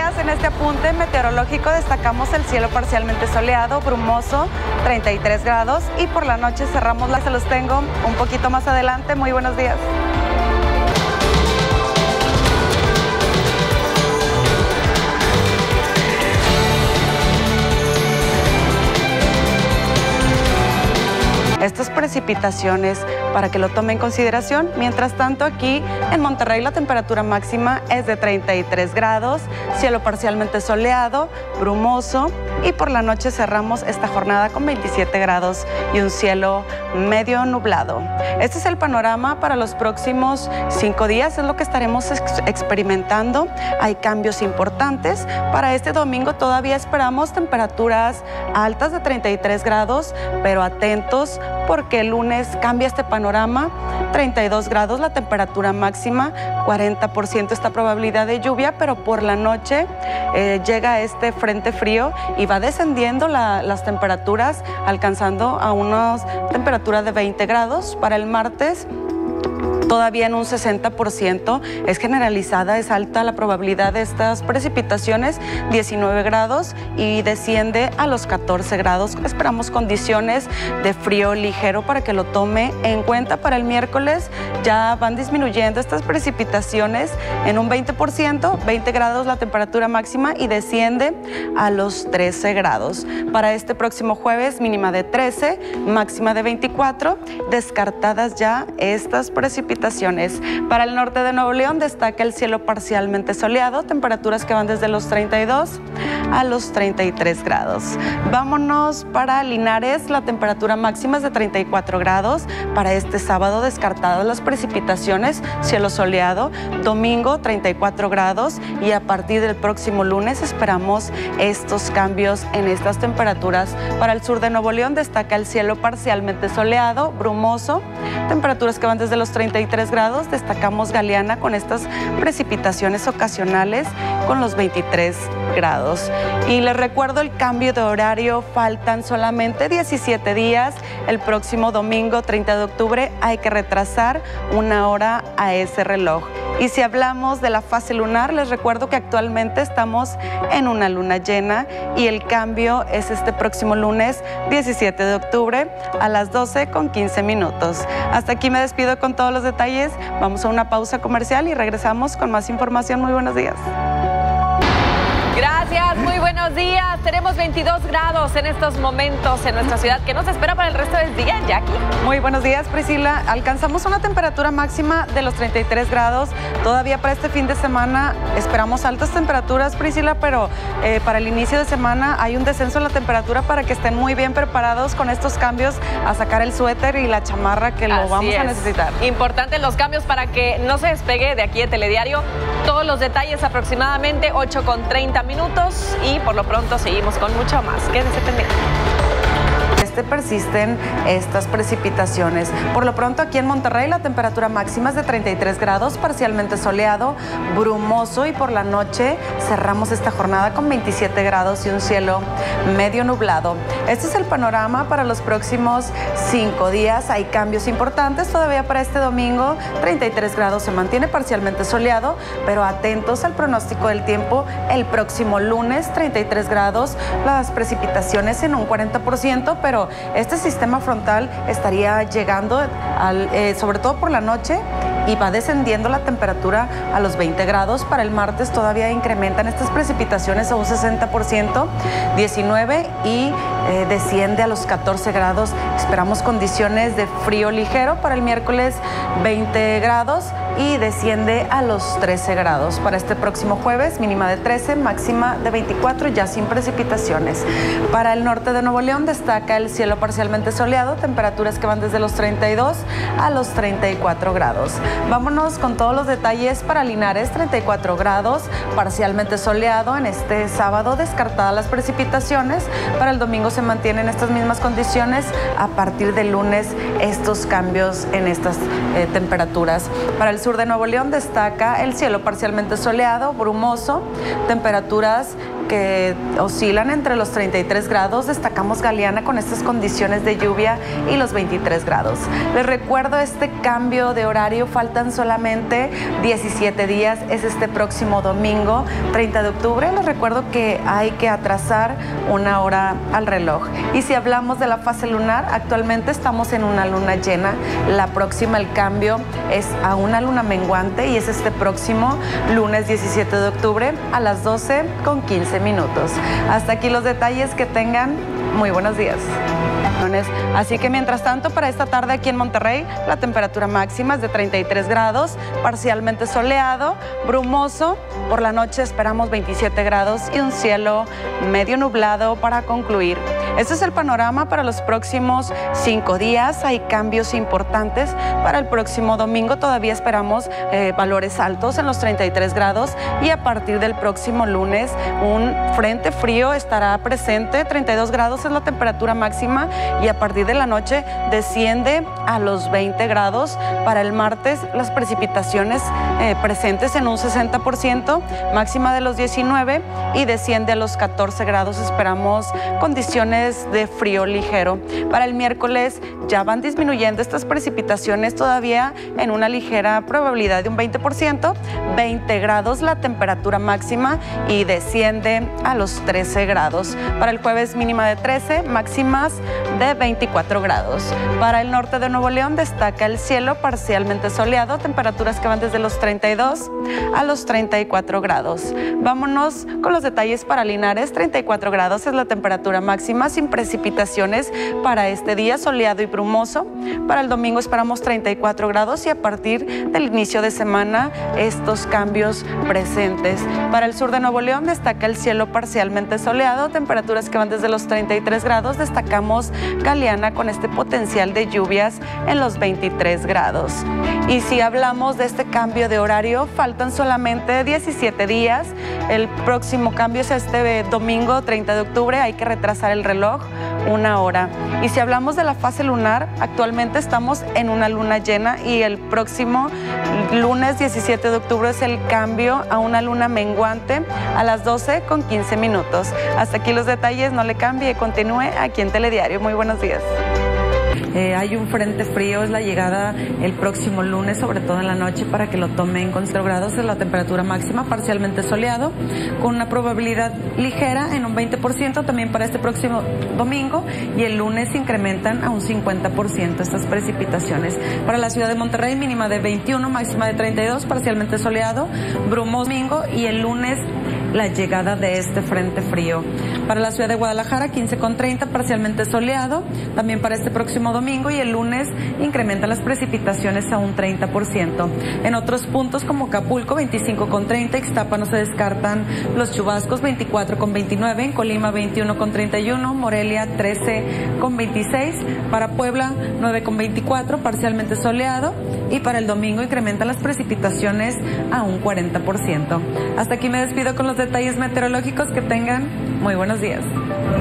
días. En este apunte meteorológico destacamos el cielo parcialmente soleado, brumoso, 33 grados, y por la noche cerramos se los tengo un poquito más adelante. Muy buenos días. Estas precipitaciones para que lo tome en consideración. Mientras tanto, aquí en Monterrey la temperatura máxima es de 33 grados, cielo parcialmente soleado, brumoso, y por la noche cerramos esta jornada con 27 grados y un cielo medio nublado. Este es el panorama para los próximos 5 días, es lo que estaremos experimentando. Hay cambios importantes. Para este domingo todavía esperamos temperaturas altas de 33 grados, pero atentos porque el lunes cambia este panorama, 32 grados la temperatura máxima, 40% esta probabilidad de lluvia, pero por la noche llega este frente frío y va descendiendo las temperaturas, alcanzando a una temperatura de 20 grados. Para el martes, todavía en un 60%, es generalizada, es alta la probabilidad de estas precipitaciones, 19 grados, y desciende a los 14 grados. Esperamos condiciones de frío ligero para que lo tome en cuenta. Para el miércoles ya van disminuyendo estas precipitaciones en un 20%, 20 grados la temperatura máxima y desciende a los 13 grados. Para este próximo jueves, mínima de 13, máxima de 24, descartadas ya estas precipitaciones. Para el norte de Nuevo León destaca el cielo parcialmente soleado, temperaturas que van desde los 32 a los 33 grados. Vámonos para Linares, la temperatura máxima es de 34 grados. Para este sábado descartadas las precipitaciones, cielo soleado, domingo 34 grados, y a partir del próximo lunes esperamos estos cambios en estas temperaturas. Para el sur de Nuevo León destaca el cielo parcialmente soleado, brumoso, temperaturas que van desde los 33 grados. Destacamos Galeana con estas precipitaciones ocasionales con los 23 grados. Y les recuerdo el cambio de horario, faltan solamente 17 días. El próximo domingo 30 de octubre hay que retrasar 1 hora a ese reloj. Y si hablamos de la fase lunar, les recuerdo que actualmente estamos en una luna llena y el cambio es este próximo lunes 17 de octubre a las 12:15. Hasta aquí me despido con todos los detalles. Vamos a una pausa comercial y regresamos con más información. Muy buenos días. Gracias, muy buenos días. Tenemos 22 grados en estos momentos en nuestra ciudad. ¿Qué nos espera para el resto del día, Jackie? Muy buenos días, Priscila. Alcanzamos una temperatura máxima de los 33 grados. Todavía para este fin de semana esperamos altas temperaturas, Priscila, pero para el inicio de semana hay un descenso en la temperatura para que estén muy bien preparados con estos cambios, a sacar el suéter y la chamarra que lo vamos a necesitar. Importantes los cambios para que no se despegue de aquí de Telediario. Todos los detalles aproximadamente 8:30 minutos y por lo pronto seguimos con mucho más. Quédese pendiente. Persisten estas precipitaciones. Por lo pronto aquí en Monterrey la temperatura máxima es de 33 grados, parcialmente soleado, brumoso, y por la noche cerramos esta jornada con 27 grados y un cielo medio nublado. Este es el panorama para los próximos 5 días. Hay cambios importantes todavía para este domingo. 33 grados se mantiene parcialmente soleado, pero atentos al pronóstico del tiempo. El próximo lunes 33 grados, las precipitaciones en un 40%, pero este sistema frontal estaría llegando sobre todo por la noche, y va descendiendo la temperatura a los 20 grados. Para el martes todavía incrementan estas precipitaciones a un 60%, 19, y desciende a los 14 grados. Esperamos condiciones de frío ligero. Para el miércoles 20 grados y desciende a los 13 grados. Para este próximo jueves, mínima de 13, máxima de 24, ya sin precipitaciones. Para el norte de Nuevo León destaca el cielo parcialmente soleado, temperaturas que van desde los 32 a los 34 grados. Vámonos con todos los detalles para Linares, 34 grados, parcialmente soleado en este sábado, descartadas las precipitaciones. Para el domingo se mantienen estas mismas condiciones. A partir del lunes, estos cambios en estas temperaturas. Para el sur de Nuevo León destaca el cielo parcialmente soleado, brumoso, temperaturas que oscilan entre los 33 grados. Destacamos Galeana con estas condiciones de lluvia y los 23 grados. Les recuerdo este cambio de horario, faltan solamente 17 días, es este próximo domingo 30 de octubre. Les recuerdo que hay que atrasar una hora al reloj. Y si hablamos de la fase lunar, actualmente estamos en una luna llena. La próxima, el cambio es a una luna menguante y es este próximo lunes 17 de octubre a las 12:15 minutos. Hasta aquí los detalles, que tengan muy buenos días. Así que mientras tanto, para esta tarde aquí en Monterrey, la temperatura máxima es de 33 grados, parcialmente soleado, brumoso. Por la noche esperamos 27 grados y un cielo medio nublado para concluir. Este es el panorama para los próximos 5 días. Hay cambios importantes. Para el próximo domingo todavía esperamos valores altos en los 33 grados y a partir del próximo lunes un frente frío estará presente. 32 grados es la temperatura máxima y a partir de la noche desciende a los 20 grados. Para el martes las precipitaciones presentes en un 60%, máxima de los 19 y desciende a los 14 grados. Esperamos condiciones de frío ligero. Para el miércoles ya van disminuyendo estas precipitaciones, todavía en una ligera probabilidad de un 20%, 20 grados la temperatura máxima y desciende a los 13 grados. Para el jueves mínima de 13, máximas de 24 grados. Para el norte de Nuevo León destaca el cielo parcialmente soleado, temperaturas que van desde los 32 a los 34 grados. Vámonos con los detalles para Linares. 34 grados es la temperatura máxima sin precipitaciones para este día, soleado y brumoso. Para el domingo esperamos 34 grados y a partir del inicio de semana estos cambios presentes. Para el sur de Nuevo León destaca el cielo parcialmente soleado, temperaturas que van desde los 33 grados. Destacamos Galeana con este potencial de lluvias en los 23 grados. Y si hablamos de este cambio de horario, faltan solamente 17 días. El próximo cambio es este domingo 30 de octubre. Hay que retrasar el reloj una hora. Y si hablamos de la fase lunar, actualmente estamos en una luna llena y el próximo lunes 17 de octubre es el cambio a una luna menguante a las 12:15 minutos. Hasta aquí los detalles, no le cambie, continúe aquí en Telediario. Muy buenos días. Hay un frente frío, es la llegada el próximo lunes, sobre todo en la noche, para que lo tomen con 0 grados, es la temperatura máxima, parcialmente soleado, con una probabilidad ligera en un 20% también para este próximo domingo, y el lunes incrementan a un 50% estas precipitaciones. Para la ciudad de Monterrey, mínima de 21, máxima de 32, parcialmente soleado, brumoso domingo, y el lunes la llegada de este frente frío. Para la ciudad de Guadalajara, 15,30, parcialmente soleado, también para este próximo domingo, y el lunes incrementan las precipitaciones a un 30%. En otros puntos como Acapulco, 25,30, Ixtapa no se descartan los chubascos, 24,29, en Colima 21,31, Morelia 13,26, para Puebla 9,24, parcialmente soleado, y para el domingo incrementan las precipitaciones a un 40%. Hasta aquí me despido con los detalles meteorológicos. Que tengan muy buenos días.